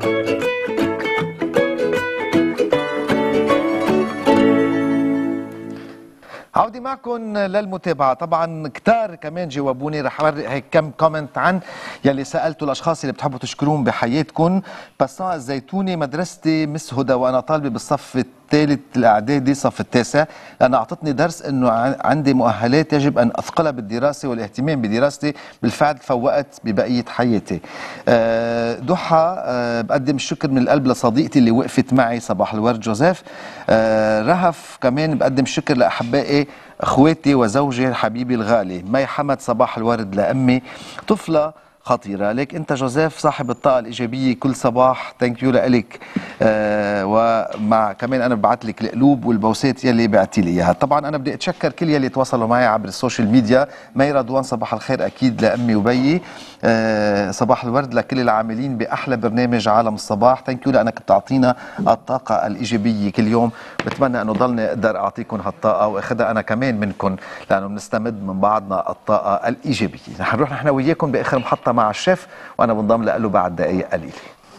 عودي معكم للمتابعة. طبعا كتار كمان جاوبوني، رح أوري هيك كم كومنت عن يلي سألتوا الأشخاص اللي بتحبوا تشكرون بحياتكم. بسان الزيتوني: مدرستي مس هدى وأنا طالبة بالصف الثالث الإعدادي صف التاسع، لأنها أعطتني درس أنه عندي مؤهلات يجب أن أثقلها بالدراسة والاهتمام بدراستي، بالفعل فوقت ببقية حياتي. ضحى: بقدم الشكر من القلب لصديقتي اللي وقفت معي، صباح الورد جوزيف. رهف كمان: بقدم الشكر لأحبائي اخواتي وزوجي حبيبي الغالي. مي حمد: صباح الورد لأمي طفلة خطيرة. ليك أنت جوزيف صاحب الطاقة الإيجابية كل صباح، ثانك يو لك. ومع كمان أنا ببعث لك القلوب والبوسات يلي بعتي لي إياها. طبعا أنا بدي أتشكر كل يلي تواصلوا معي عبر السوشيال ميديا. مي رضوان: صباح الخير أكيد لأمي وبيي. صباح الورد لكل العاملين بأحلى برنامج عالم الصباح، ثانك يو لأنك بتعطينا الطاقة الإيجابية كل يوم. بتمنى أنه ضلني أقدر أعطيكم هالطاقة وأخذها أنا كمان منكم، لأنه بنستمد من بعضنا الطاقة الإيجابية. رح نروح نحن وياكم بآخر محطة مع الشيف، وأنا بنضم له بعد دقائق قليلة.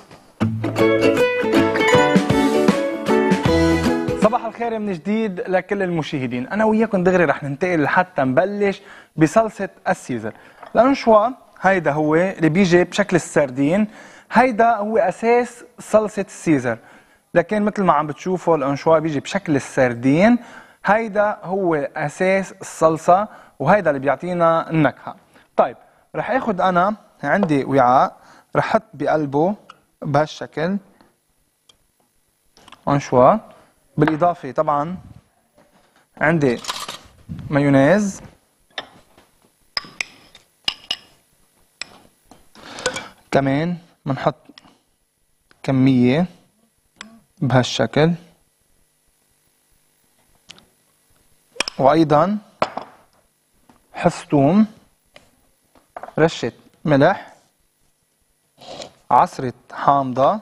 صباح الخير من جديد لكل المشاهدين. أنا وياكم دغري رح ننتقل لحتى نبلش بصلصة السيزر. الأنشوا هيدا هو اللي بيجي بشكل السردين، هيدا هو أساس صلصة السيزر، لكن مثل ما عم بتشوفوا الأنشوا بيجي بشكل السردين، هيدا هو أساس الصلصة وهيدا اللي بيعطينا النكهة. طيب رح اخد أنا عندي وعاء، رح احط بقلبه بهالشكل أنشوا، بالإضافة طبعا عندي مايونيز، كمان بنحط كمية بهالشكل، وأيضا حص ثوم، رشة ملح، عصرة حامضة،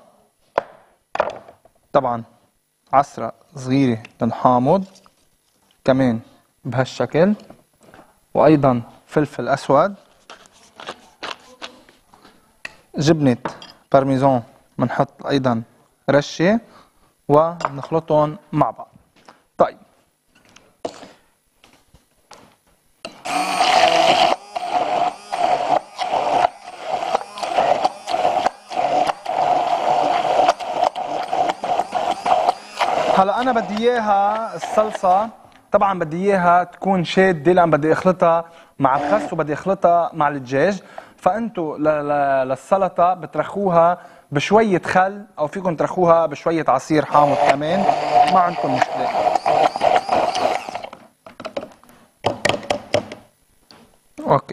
طبعا عصرة صغيرة للحامض كمان بهالشكل، وأيضا فلفل أسود، جبنة بارميزان بنحط أيضا رشة، ونخلطهم مع بعض. طيب هلا انا بدي اياها الصلصه، طبعا بدي اياها تكون شاده لان بدي اخلطها مع الخس وبدي اخلطها مع الدجاج. فانتوا للسلطه بترخوها بشويه خل، او فيكم ترخوها بشويه عصير حامض كمان، ما عندكم مشكله. اوكي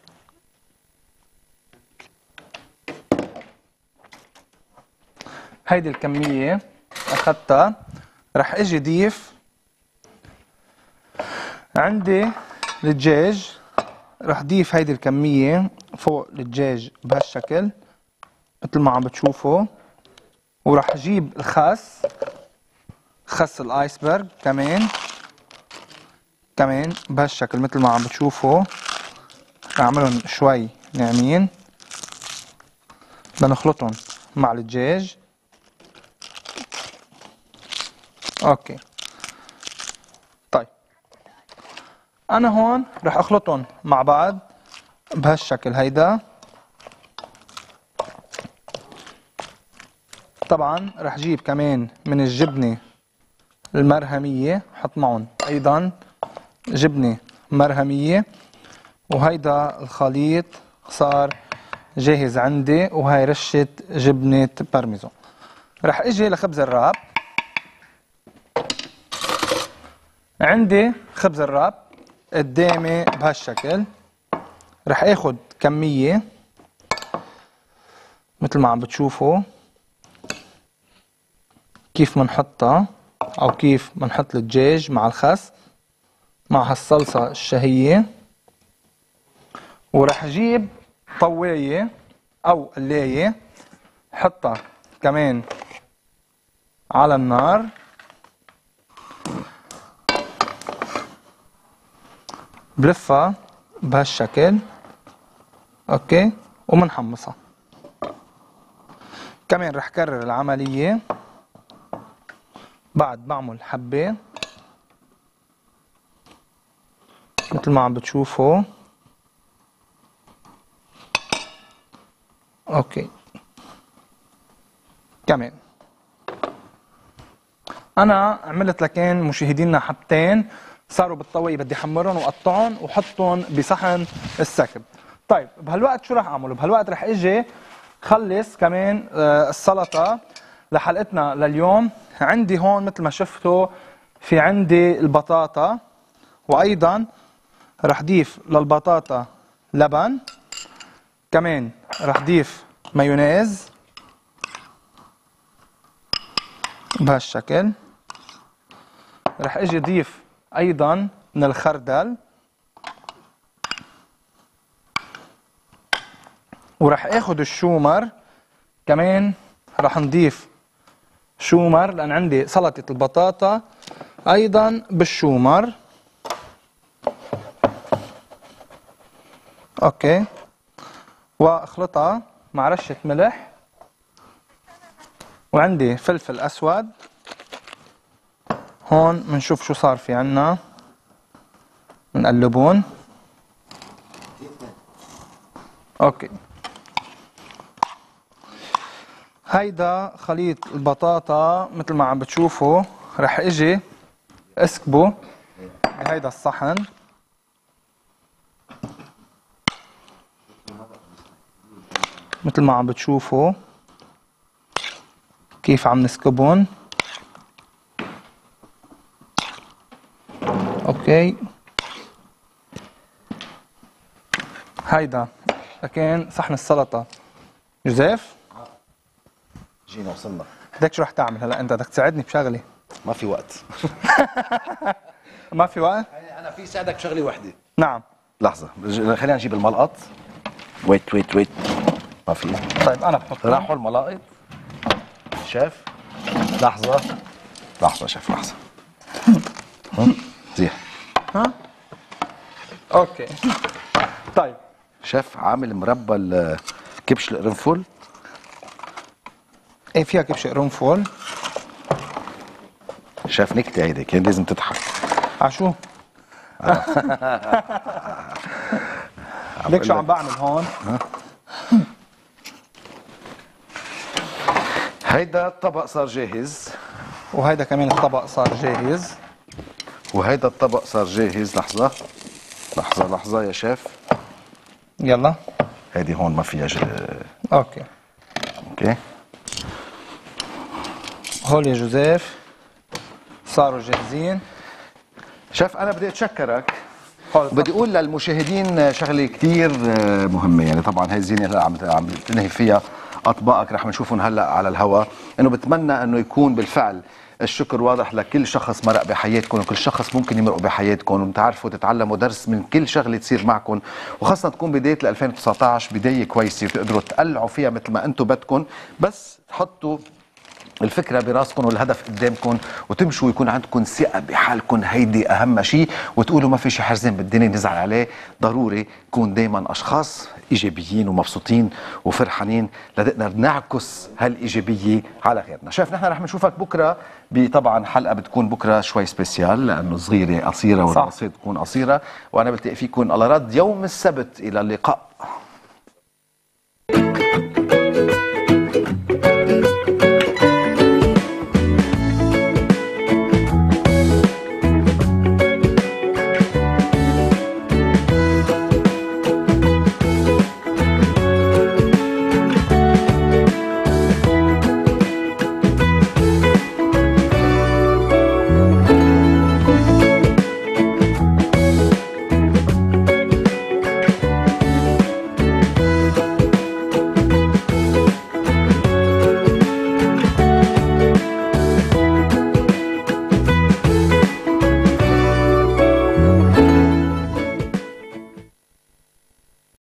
هيدي الكميه اخذتها، رح اجي ضيف عندي الدجاج، رح ضيف هيدي الكمية فوق الدجاج بهالشكل مثل ما عم بتشوفوا، ورح اجيب الخس، خس الايسبرغ كمان بهالشكل مثل ما عم بتشوفوا، رح اعملهم شوي ناعمين، بنخلطهم مع الدجاج. اوكي طيب انا هون رح اخلطهم مع بعض بهالشكل هيدا. طبعا رح جيب كمان من الجبنة المرهمية، حط معهم ايضا جبنة مرهمية، وهيدا الخليط صار جاهز عندي، وهي رشة جبنة بارميزان. رح اجي لخبز الراب. عندي خبز الراب قدامي بهالشكل، رح اخد كمية مثل ما عم بتشوفوا كيف منحطها، او كيف منحط الدجاج مع الخس مع هالصلصة الشهية. ورح اجيب طواية او قلاية، حطها كمان على النار، بلفها بهالشكل اوكي، ومنحمصها كمان رح كرر العملية بعد بعمل حبة مثل ما عم بتشوفوا. اوكي كمان انا عملت لكن مشاهدينا حبتين صاروا بالطاوية، بدي احمرهم واقطعهم وحطهم بصحن السكب. طيب بهالوقت شو رح اعمل؟ بهالوقت رح اجي خلص كمان السلطة لحلقتنا لليوم. عندي هون مثل ما شفتوا في عندي البطاطا، وايضا رح ضيف للبطاطا لبن، كمان رح ضيف مايونيز بهالشكل، رح اجي ضيف ايضا من الخردل، ورح اخذ الشومر كمان رح نضيف شومر لان عندي سلطة البطاطا ايضا بالشومر. اوكي، واخلطها مع رشة ملح، وعندي فلفل اسود. هون بنشوف شو صار في عنا، بنقلبون. اوكي، هيدا خليط البطاطا مثل ما عم بتشوفوا رح اجي اسكبه بهيدا الصحن. مثل ما عم بتشوفوا كيف عم نسكبون. اوكي، هيدا لكن صحن السلطة. جوزيف جينا وصلنا. بدك شو رح تعمل هلا؟ انت بدك تساعدني بشغله. ما في وقت. ما في وقت؟ انا في ساعدك بشغله وحده. نعم. لحظه خلينا نجيب الملقط. ويت ما في. طيب انا بحط. راحوا الملائط شاف. لحظه شاف لحظه. زيح. ها اوكي. طيب شاف عامل مربى كبش القرنفل. ايه فيها كبش قرنفل. شاف نكته هيدي كان لازم تضحك. عشو؟ ليك شو عم بعمل هون؟ هيدا الطبق صار جاهز، وهيدا كمان الطبق صار جاهز، وهيدا الطبق صار جاهز. لحظة يا شيف. يلا هيدي هون ما فيها اوكي. هول يا جوزيف صاروا جاهزين. شيف انا بدي اتشكرك. بدي اقول للمشاهدين شغله كثير مهمه، يعني طبعا هي الزينه هلا عم تنهي فيها اطباقك رح نشوفهم هلا على الهواء، انه بتمنى انه يكون بالفعل الشكر واضح لكل شخص مرق بحياتكم، وكل شخص ممكن يمرق بحياتكم، وتعرفوا تتعلموا درس من كل شغله تصير معكم، وخاصه تكون بدايه 2019 بدايه كويسه وتقدروا تقلعوا فيها مثل ما انتم بدكم، بس تحطوا الفكرة براسكم والهدف قدامكم وتمشوا ويكون عندكم ثقة بحالكم. هيدي أهم شيء، وتقولوا ما في شيء حرزين بالدنيا نزعل عليه. ضروري نكون دايما أشخاص إيجابيين ومبسوطين وفرحانين لنقدر نعكس هالإيجابية على غيرنا. شايف نحن رح نشوفك بكرة طبعا حلقة بتكون بكرة شوي سبيسيال لأنه صغيرة قصيرة والقصيدة تكون قصيرة، وأنا بلتقي فيكم على رد يوم السبت. إلى اللقاء.